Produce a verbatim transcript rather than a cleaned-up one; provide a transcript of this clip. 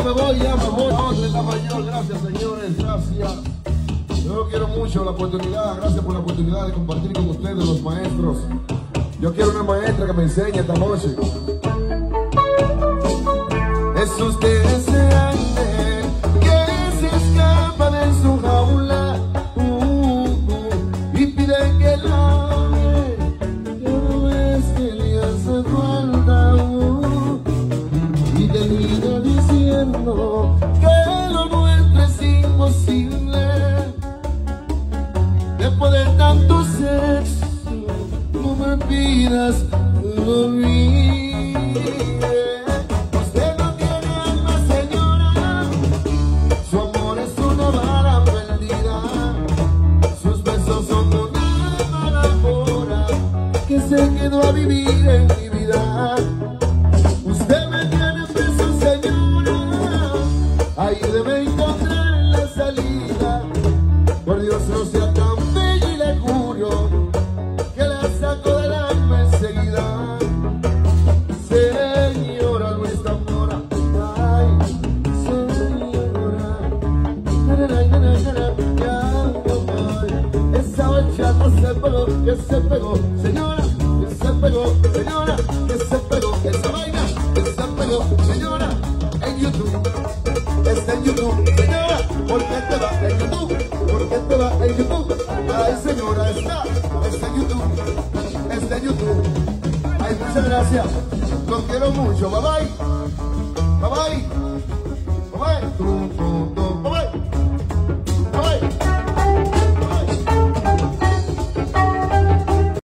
me voy, ya me voy. Otra etapa mayor, gracias señores, gracias. Yo quiero mucho la oportunidad, gracias por la oportunidad de compartir con ustedes, los maestros. Yo quiero una maestra que me enseñe esta noche. Esos deseantes que se escapan de su jaula uh, uh, y piden que la ame, que no es que le hace falta uh, y termina diciendo que lo nuestro es imposible. Después de tanto sexo, no me pidas que lo olvide. Usted no tiene alma, señora. Su amor es una bala perdida. Sus besos son una mala hora que se quedó a vivir en mi vida. Usted me tiene preso, señora. Ayúdeme a encontrar la salida. Por Dios, no sea tan bella y le juro que la saco del alma enseguida. Señora Luis Tambora, ay, señora, ya no voy. Esa bachata se pegó, que se pegó, señora, que se pegó, señora, que se pegó. Esa vaina, que se pegó, señora, en YouTube, está en YouTube, señora, ¿por qué te va en YouTube? ¿Por qué te va en YouTube? Ay, señora, está, está en YouTube, está en YouTube. Ay, muchas gracias, los quiero mucho, bye bye, bye bye, bye bye.